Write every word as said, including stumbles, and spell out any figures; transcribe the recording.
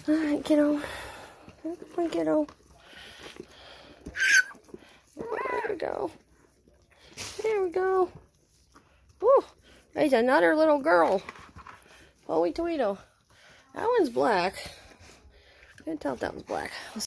Alright, kiddo. Come on, kiddo. There we go. There we go. Woo! There's another little girl. Holy Toledo. That one's black. I couldn't tell if that was black.